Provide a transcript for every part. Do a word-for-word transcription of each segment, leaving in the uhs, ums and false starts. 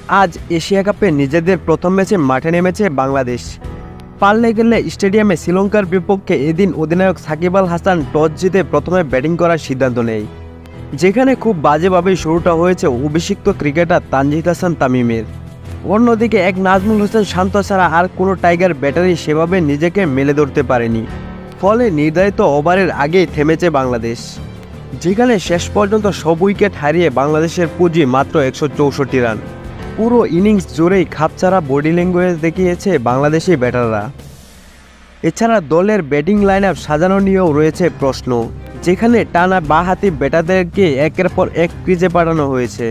আজ এশিয়া কাপে নিজেদের প্রথম ম্যাচে মাঠে নেমেছে বাংলাদেশ। পারলে গেলে স্টেডিয়ামে শ্রীলঙ্কার বিপক্ষে এদিন অধিনায়ক সাকিব আল হাসান টস জিতে প্রথমে ব্যাটিং করার সিদ্ধান্ত নেয়, যেখানে খুব বাজেভাবে শুরুটা হয়েছে অভিষিক্ত ক্রিকেটার তানজিদ হাসান তামিমের। অন্যদিকে এক নাজমুল হোসেন শান্ত ছাড়া আর কোনো টাইগার ব্যাটারি সেভাবে নিজেকে মেলে ধরতে পারেনি, ফলে নির্ধারিত ওভারের আগেই থেমেছে বাংলাদেশ, যেখানে শেষ পর্যন্ত সব উইকেট হারিয়ে বাংলাদেশের পুঁজি মাত্র একশো চৌষট্টি রান। পুরো ইনিংস জুড়েই খাপছাড়া বডি ল্যাঙ্গুয়েজ দেখিয়েছে বাংলাদেশি ব্যাটাররা। এছাড়া দলের ব্যাটিং লাইন আপ সাজানো নিয়েও রয়েছে প্রশ্ন, যেখানে টানা বাঁহাতি ব্যাটারদেরকে একের পর এক ক্রিজে পাঠানো হয়েছে,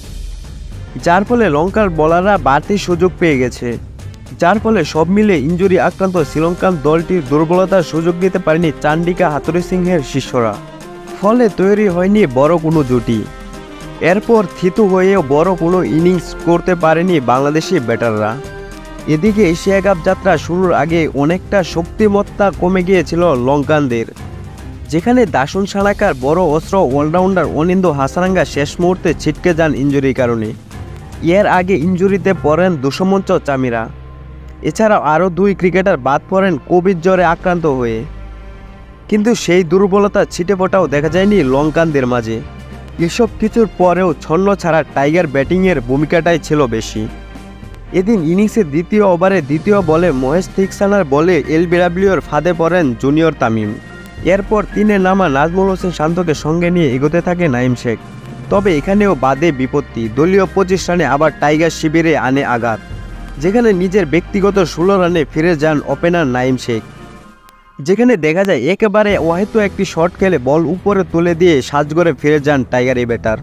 যার ফলে লঙ্কার বোলাররা বাড়তি সুযোগ পেয়ে গেছে, যার ফলে সব মিলে ইনজুরি আক্রান্ত শ্রীলঙ্কান দলটির দুর্বলতার সুযোগ দিতে পারেনি চান্ডিকা হাতুরি সিংহের শিষ্যরা, ফলে তৈরি হয়নি বড় কোনো জুটি। এরপর থিতু হয়েও বড় কোনো ইনিংস করতে পারেনি বাংলাদেশি ব্যাটাররা। এদিকে এশিয়া কাপ যাত্রা শুরুর আগে অনেকটা শক্তিমত্তা কমে গিয়েছিল লঙ্কানদের, যেখানে দাসুন সানাকার বড় অস্ত্র অলরাউন্ডার অনিন্দ্য হাসারাঙ্গা শেষ মুহূর্তে ছিটকে যান ইনজুরির কারণে। এর আগে ইনজুরিতে পড়েন দুশমঞ্চ চামিরা। এছাড়াও আরও দুই ক্রিকেটার বাদ পড়েন কোভিড জ্বরে আক্রান্ত হয়ে। কিন্তু সেই দুর্বলতা ছিটে ফোটাও দেখা যায়নি লঙ্কানদের মাঝে। এসব কিছুর পরেও ছন্ন ছাড়া টাইগার ব্যাটিংয়ের ভূমিকাটাই ছিল বেশি। এদিন ইনিংসের দ্বিতীয় ওভারে দ্বিতীয় বলে মহেশ থিকসানার বলে এলবিডব্লিউর ফাঁদে পড়েন জুনিয়র তামিম। এরপর তিনে নামা নাজমুল হোসেন শান্তকে সঙ্গে নিয়ে এগোতে থাকে নাইম শেখ। তবে এখানেও বাদে বিপত্তি, দলীয় পঁচিশ রানে আবার টাইগার শিবিরে আনে আঘাত, যেখানে নিজের ব্যক্তিগত ষোলো রানে ফিরে যান ওপেনার নাইম শেখ, যেখানে দেখা যায় একেবারে অহেতু একটি শট খেলে বল উপরে তুলে দিয়ে সাজগড়ে ফিরে যান টাইগার এই ব্যাটার।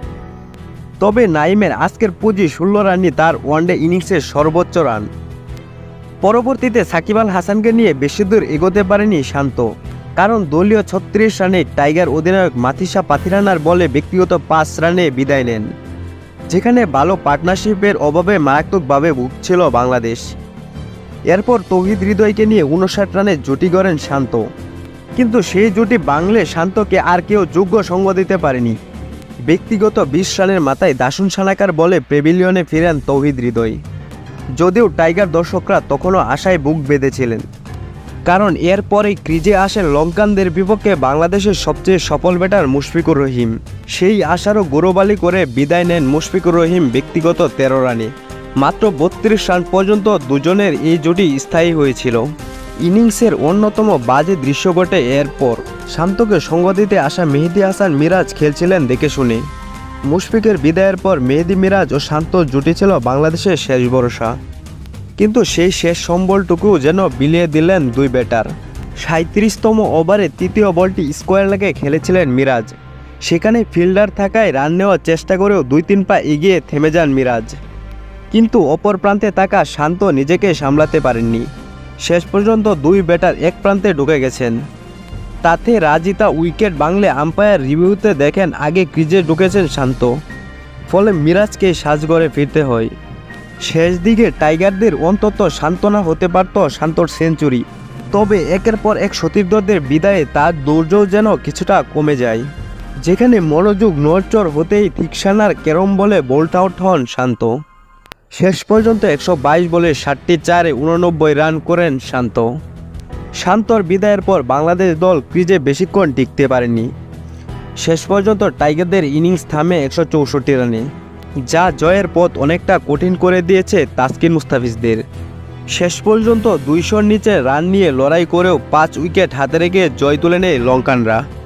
তবে নাইমের আজকের পুঁজি ষোলো রানই তার ওয়ানডে ইনিংসের সর্বোচ্চ রান। পরবর্তীতে সাকিব আল হাসানকে নিয়ে বেশি দূর এগোতে পারেনি শান্ত, কারণ দলীয় ছত্রিশ রানে টাইগার অধিনায়ক মাথিসা পাথিরানার বলে ব্যক্তিগত পাঁচ রানে বিদায় নেন, যেখানে ভালো পার্টনারশিপের অভাবে মারাত্মকভাবে ভুগছিল বাংলাদেশ। এরপর তৌহিদ হৃদয়কে নিয়ে উনষাট রানে জুটি গড়েন শান্ত, কিন্তু সেই জুটি বাংলে শান্তকে আর কেউ যোগ্য সঙ্গ দিতে পারেনি। ব্যক্তিগত বিশ রানের মাথায় দাসুন সানাকার বলে প্যাভিলিয়নে ফিরেন তৌহিদ হৃদয়, যদিও টাইগার দর্শকরা তখনও আশায় বুক বেঁধেছিলেন, কারণ এরপরেই ক্রিজে আসেন লঙ্কানদের বিপক্ষে বাংলাদেশের সবচেয়ে সফল ব্যাটার মুশফিকুর রহিম। সেই আশারও গৌরবালি করে বিদায় নেন মুশফিকুর রহিম ব্যক্তিগত তেরো রানে। মাত্র বত্রিশ রান পর্যন্ত দুজনের এই জুটি স্থায়ী হয়েছিল। ইনিংসের অন্যতম বাজে দৃশ্য ঘটে এরপর। শান্তকে সঙ্গ দিতে আসা মেহেদী হাসান মিরাজ খেলছিলেন দেখে শুনে। মুশফিকের বিদায়ের পর মেহেদী মিরাজ ও শান্ত জুটি ছিল বাংলাদেশের শেষ ভরসা, কিন্তু সেই শেষ সম্বলটুকু যেন বিলিয়ে দিলেন দুই ব্যাটার। সাঁত্রিশতম ওভারে তৃতীয় বলটি স্কোয়ার লেগে খেলেছিলেন মিরাজ, সেখানে ফিল্ডার থাকায় রান নেওয়ার চেষ্টা করেও দুই তিন পা এগিয়ে থেমে যান মিরাজ, কিন্তু অপর প্রান্তে থাকা শান্ত নিজেকে সামলাতে পারেননি। শেষ পর্যন্ত দুই ব্যাটার এক প্রান্তে ঢুকে গেছেন, তাতে রাজিতা উইকেট বাংলে আম্পায়ার রিভিউতে দেখেন আগে ক্রিজে ঢুকেছেন শান্ত, ফলে মিরাজকে সাজঘরে ফিরতে হয়। শেষ দিকে টাইগারদের অন্তত সান্ত্বনা হতে পারত শান্তর সেঞ্চুরি, তবে একের পর এক সতীর্থদের বিদায়ে তার দৌর্যও যেন কিছুটা কমে যায়, যেখানে মনোযোগ নড়চড় হতেই থিকসানার ক্যারম বলে বোল্ট আউট হন শান্ত। শেষ পর্যন্ত একশো বাইশ বলে ষাটটি চারে উননব্বই রান করেন শান্ত। শান্তর বিদায়ের পর বাংলাদেশ দল ক্রিজে বেশিক্ষণ টিকতে পারেনি। শেষ পর্যন্ত টাইগারদের ইনিংস থামে একশো চৌষট্টি রানে, যা জয়ের পথ অনেকটা কঠিন করে দিয়েছে তাসকিন মুস্তাফিজদের। শেষ পর্যন্ত দুইশোর নিচে রান নিয়ে লড়াই করেও পাঁচ উইকেট হাতে রেখে জয় তুলে নেয় লঙ্কানরা।